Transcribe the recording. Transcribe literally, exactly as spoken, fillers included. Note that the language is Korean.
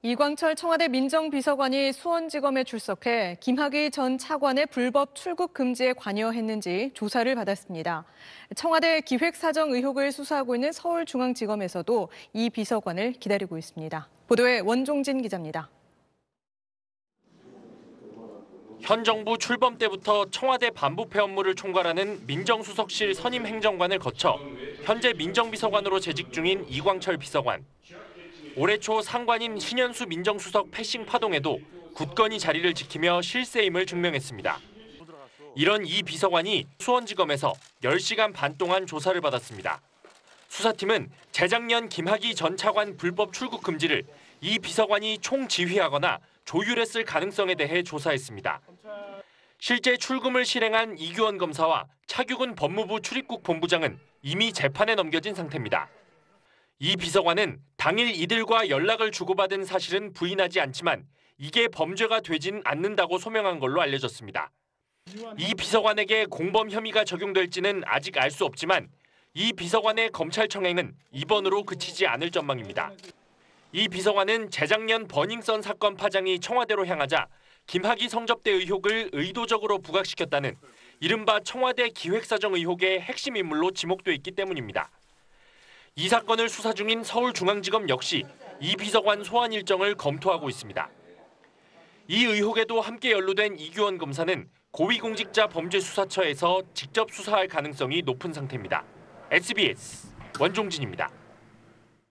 이광철 청와대 민정비서관이 수원지검에 출석해 김학의 전 차관의 불법 출국 금지에 관여했는지 조사를 받았습니다. 청와대 기획사정 의혹을 수사하고 있는 서울중앙지검에서도 이 비서관을 기다리고 있습니다. 보도에 원종진 기자입니다. 현 정부 출범 때부터 청와대 반부패 업무를 총괄하는 민정수석실 선임 행정관을 거쳐 현재 민정비서관으로 재직 중인 이광철 비서관. 올해 초 상관인 신현수 민정수석 패싱 파동에도 굳건히 자리를 지키며 실세임을 증명했습니다. 이런 이 비서관이 수원지검에서 열 시간 반 동안 조사를 받았습니다. 수사팀은 재작년 김학의 전 차관 불법 출국 금지를 이 비서관이 총지휘하거나 조율했을 가능성에 대해 조사했습니다. 실제 출금을 실행한 이규원 검사와 차규근 법무부 출입국 본부장은 이미 재판에 넘겨진 상태입니다. 이 비서관은 당일 이들과 연락을 주고받은 사실은 부인하지 않지만 이게 범죄가 되진 않는다고 소명한 걸로 알려졌습니다. 이 비서관에게 공범 혐의가 적용될지는 아직 알 수 없지만 이 비서관의 검찰청행은 이번으로 그치지 않을 전망입니다. 이 비서관은 재작년 버닝썬 사건 파장이 청와대로 향하자 김학의 성접대 의혹을 의도적으로 부각시켰다는 이른바 청와대 기획사정 의혹의 핵심 인물로 지목돼 있기 때문입니다. 이 사건을 수사 중인 서울중앙지검 역시 이 비서관 소환 일정을 검토하고 있습니다. 이 의혹에도 함께 연루된 이규원 검사는 고위공직자 범죄수사처에서 직접 수사할 가능성이 높은 상태입니다. 에스비에스 원종진입니다.